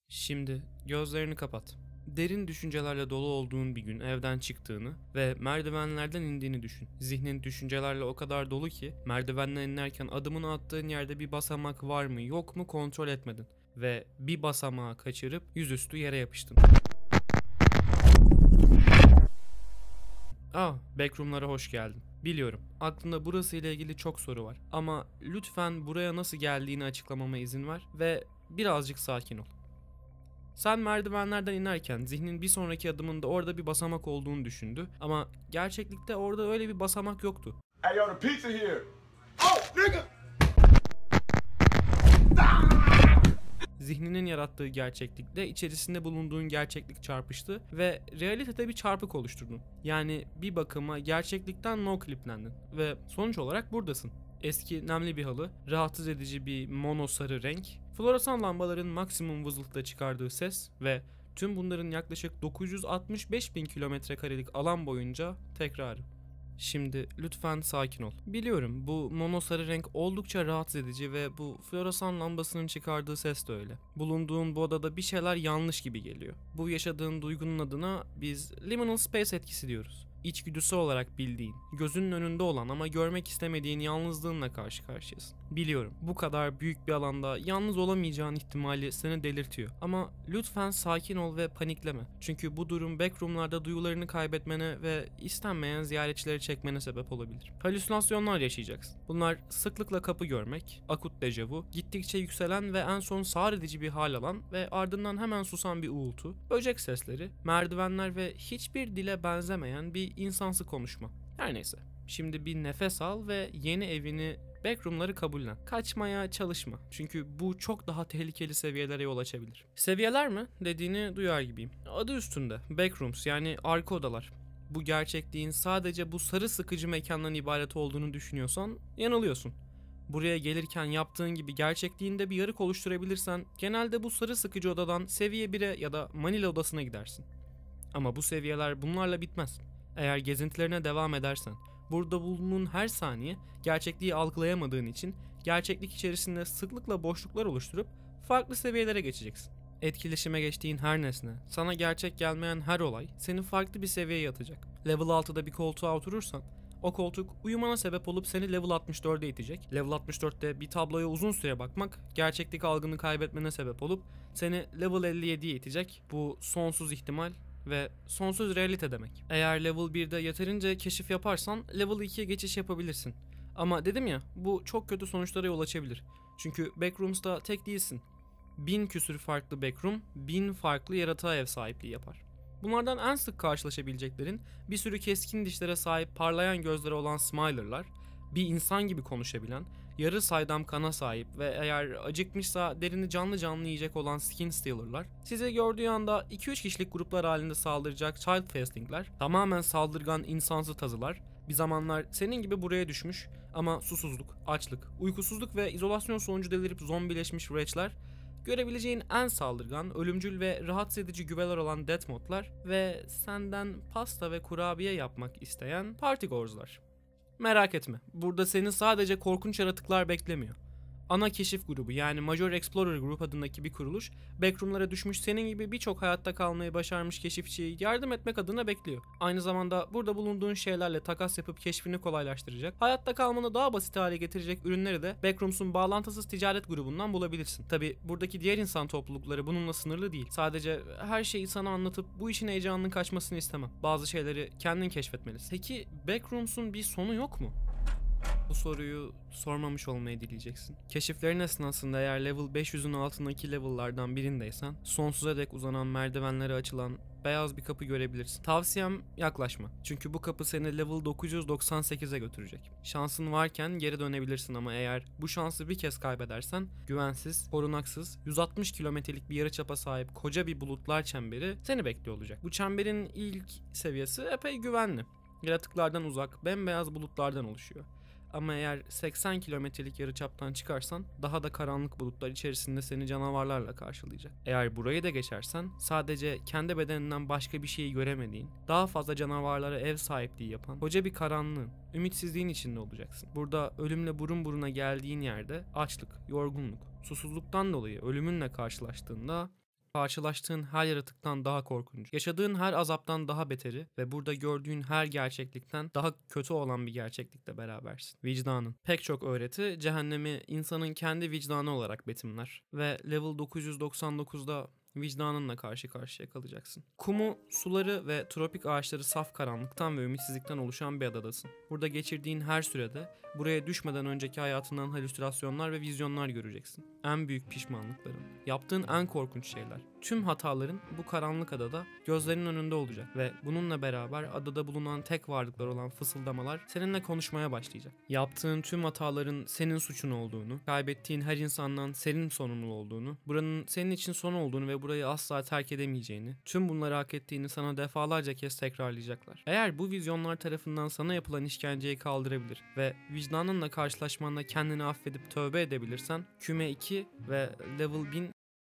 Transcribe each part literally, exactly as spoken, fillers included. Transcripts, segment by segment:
Şimdi gözlerini kapat. Derin düşüncelerle dolu olduğun bir gün evden çıktığını ve merdivenlerden indiğini düşün. Zihnin düşüncelerle o kadar dolu ki merdivenden inerken adımını attığın yerde bir basamak var mı yok mu kontrol etmedin ve bir basamağı kaçırıp yüzüstü yere yapıştın. Ah, backroom'lara hoş geldin. Biliyorum, aklında burası ile ilgili çok soru var ama lütfen buraya nasıl geldiğini açıklamama izin ver ve birazcık sakin ol. Sen merdivenlerden inerken zihnin bir sonraki adımında orada bir basamak olduğunu düşündü ama gerçeklikte orada öyle bir basamak yoktu. Hey yo, the pizza here. Oh, nigga. Zihninin yarattığı gerçeklikle içerisinde bulunduğun gerçeklik çarpıştı ve realitede bir çarpık oluşturdun. Yani bir bakıma gerçeklikten no cliplendin ve sonuç olarak buradasın. Eski nemli bir halı, rahatsız edici bir mono sarı renk, floresan lambaların maksimum vızıltıda çıkardığı ses ve tüm bunların yaklaşık dokuz yüz altmış beş bin kilometre karelik alan boyunca tekrarı. Şimdi lütfen sakin ol. Biliyorum bu mono sarı renk oldukça rahatsız edici ve bu floresan lambasının çıkardığı ses de öyle. Bulunduğun bu odada bir şeyler yanlış gibi geliyor. Bu yaşadığın duygunun adına biz liminal space etkisi diyoruz. İçgüdüsü olarak bildiğin, gözünün önünde olan ama görmek istemediğin yalnızlığınla karşı karşıyasın. Biliyorum bu kadar büyük bir alanda yalnız olamayacağın ihtimali seni delirtiyor. Ama lütfen sakin ol ve panikleme. Çünkü bu durum backroomlarda duyularını kaybetmene ve istenmeyen ziyaretçileri çekmene sebep olabilir. Halüsinasyonlar yaşayacaksın. Bunlar sıklıkla kapı görmek, akut dejavu, gittikçe yükselen ve en son sağır edici bir hal alan ve ardından hemen susan bir uğultu, böcek sesleri, merdivenler ve hiçbir dile benzemeyen bir insansı konuşma. Her neyse. Şimdi bir nefes al ve yeni evini, backroom'ları kabullen. Kaçmaya çalışma. Çünkü bu çok daha tehlikeli seviyelere yol açabilir. Seviyeler mi? Dediğini duyar gibiyim. Adı üstünde. Backrooms yani arka odalar. Bu gerçekliğin sadece bu sarı sıkıcı mekandan ibaret olduğunu düşünüyorsan yanılıyorsun. Buraya gelirken yaptığın gibi gerçekliğinde bir yarık oluşturabilirsen genelde bu sarı sıkıcı odadan seviye bire ya da Manila odasına gidersin. Ama bu seviyeler bunlarla bitmez. Eğer gezintilerine devam edersen, burada bulunduğun her saniye gerçekliği algılayamadığın için gerçeklik içerisinde sıklıkla boşluklar oluşturup farklı seviyelere geçeceksin. Etkileşime geçtiğin her nesne, sana gerçek gelmeyen her olay seni farklı bir seviyeye atacak. Level altıda bir koltuğa oturursan, o koltuk uyumana sebep olup seni level altmış dörde itecek. Level altmış dörtte bir tabloya uzun süre bakmak gerçeklik algını kaybetmene sebep olup seni level elli yediye itecek. Bu sonsuz ihtimal ve sonsuz realite demek. Eğer level birde yeterince keşif yaparsan level ikiye geçiş yapabilirsin. Ama dedim ya, bu çok kötü sonuçlara yol açabilir. Çünkü backrooms'ta tek değilsin. Bin küsür farklı backroom, bin farklı yaratığa ev sahipliği yapar. Bunlardan en sık karşılaşabileceklerin bir sürü keskin dişlere sahip parlayan gözleri olan smiler'lar, bir insan gibi konuşabilen, yarı saydam kana sahip ve eğer acıkmışsa derini canlı canlı yiyecek olan skin stealer'lar, sizi gördüğü anda iki üç kişilik gruplar halinde saldıracak child fasting'ler, tamamen saldırgan insansı tazılar, bir zamanlar senin gibi buraya düşmüş ama susuzluk, açlık, uykusuzluk ve izolasyon sonucu delirip zombileşmiş wretch'ler, görebileceğin en saldırgan, ölümcül ve rahatsız edici güveler olan death modlar ve senden pasta ve kurabiye yapmak isteyen partygoers'lar. Merak etme, burada seni sadece korkunç yaratıklar beklemiyor. Ana keşif grubu yani Major Explorer Group adındaki bir kuruluş, backroomlara düşmüş senin gibi birçok hayatta kalmayı başarmış keşifçiyi yardım etmek adına bekliyor. Aynı zamanda burada bulunduğun şeylerle takas yapıp keşfini kolaylaştıracak, hayatta kalmanı daha basit hale getirecek ürünleri de Backrooms'un bağlantısız ticaret grubundan bulabilirsin. Tabi buradaki diğer insan toplulukları bununla sınırlı değil. Sadece her şeyi sana anlatıp bu işin heyecanının kaçmasını istemem. Bazı şeyleri kendin keşfetmelisin. Peki Backrooms'un bir sonu yok mu? Bu soruyu sormamış olmayı dileyeceksin. Keşiflerin esnasında eğer level beş yüzün altındaki level'lardan birindeysen sonsuza dek uzanan merdivenlere açılan beyaz bir kapı görebilirsin. Tavsiyem yaklaşma. Çünkü bu kapı seni level dokuz yüz doksan sekize götürecek. Şansın varken geri dönebilirsin ama eğer bu şansı bir kez kaybedersen güvensiz, korunaksız, yüz altmış kilometrelik bir yarıçapa sahip koca bir bulutlar çemberi seni bekliyor olacak. Bu çemberin ilk seviyesi epey güvenli. Yaratıklardan uzak, bembeyaz bulutlardan oluşuyor. Ama eğer seksen kilometrelik yarıçaptan çıkarsan daha da karanlık bulutlar içerisinde seni canavarlarla karşılayacak. Eğer burayı da geçersen sadece kendi bedeninden başka bir şeyi göremediğin, daha fazla canavarlara ev sahipliği yapan koca bir karanlığın, ümitsizliğin içinde olacaksın. Burada ölümle burun buruna geldiğin yerde açlık, yorgunluk, susuzluktan dolayı ölümünle karşılaştığında Karşılaştığın her yaratıktan daha korkunç, yaşadığın her azaptan daha beteri ve burada gördüğün her gerçeklikten daha kötü olan bir gerçeklikle berabersin. Vicdanın. Pek çok öğreti cehennemi insanın kendi vicdanı olarak betimler ve level dokuz yüz doksan dokuzda vicdanınla karşı karşıya kalacaksın. Kumu, suları ve tropik ağaçları saf karanlıktan ve ümitsizlikten oluşan bir adadasın. Burada geçirdiğin her sürede buraya düşmeden önceki hayatından halüsinasyonlar ve vizyonlar göreceksin. En büyük pişmanlıkların, yaptığın en korkunç şeyler, tüm hataların bu karanlık adada gözlerinin önünde olacak ve bununla beraber adada bulunan tek varlıklar olan fısıldamalar seninle konuşmaya başlayacak. Yaptığın tüm hataların senin suçun olduğunu, kaybettiğin her insandan senin sorumlu olduğunu, buranın senin için son olduğunu ve burayı asla terk edemeyeceğini, tüm bunları hak ettiğini sana defalarca kez tekrarlayacaklar. Eğer bu vizyonlar tarafından sana yapılan işkenceyi kaldırabilir ve vicdanınla karşılaşmanla kendini affedip tövbe edebilirsen, küme iki ve level bin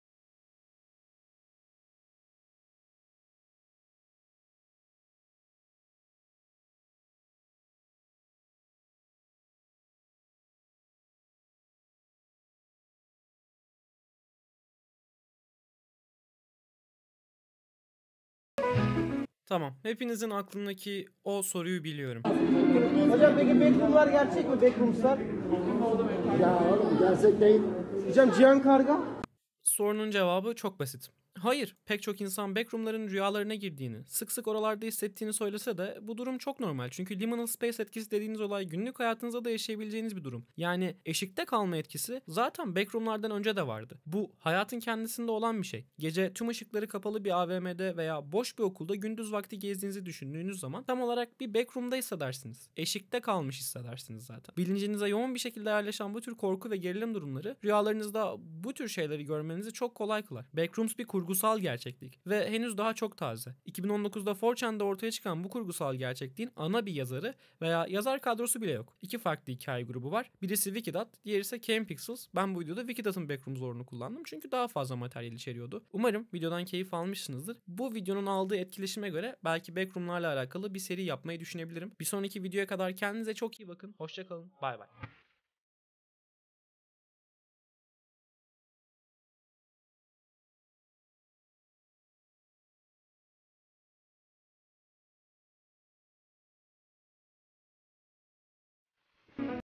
Tamam. Hepinizin aklındaki o soruyu biliyorum. Hocam peki backroom'lar gerçek mi? Backroom'lar? Ya oğlum gerçek değil. Hocam Cihan Karga? Sorunun cevabı çok basit. Hayır, pek çok insan backroom'ların rüyalarına girdiğini, sık sık oralarda hissettiğini söylese de bu durum çok normal. Çünkü liminal space etkisi dediğiniz olay günlük hayatınızda da yaşayabileceğiniz bir durum. Yani eşikte kalma etkisi zaten backroom'lardan önce de vardı. Bu hayatın kendisinde olan bir şey. Gece tüm ışıkları kapalı bir A V M'de veya boş bir okulda gündüz vakti gezdiğinizi düşündüğünüz zaman tam olarak bir backroom'da hissedersiniz. Eşikte kalmış hissedersiniz zaten. Bilincinize yoğun bir şekilde yerleşen bu tür korku ve gerilim durumları rüyalarınızda bu tür şeyleri görmenizi çok kolay kılar. Backrooms bir kurgusal gerçeklik ve henüz daha çok taze. iki bin on dokuzda four chan'da ortaya çıkan bu kurgusal gerçekliğin ana bir yazarı veya yazar kadrosu bile yok. İki farklı hikaye grubu var. Birisi Wikidot, diğeri ise Camepixels. Ben bu videoda Wikidot'un Backrooms zorunu kullandım çünkü daha fazla materyal içeriyordu. Umarım videodan keyif almışsınızdır. Bu videonun aldığı etkileşime göre belki Backroom'larla alakalı bir seri yapmayı düşünebilirim. Bir sonraki videoya kadar kendinize çok iyi bakın. Hoşça kalın. Bay bay.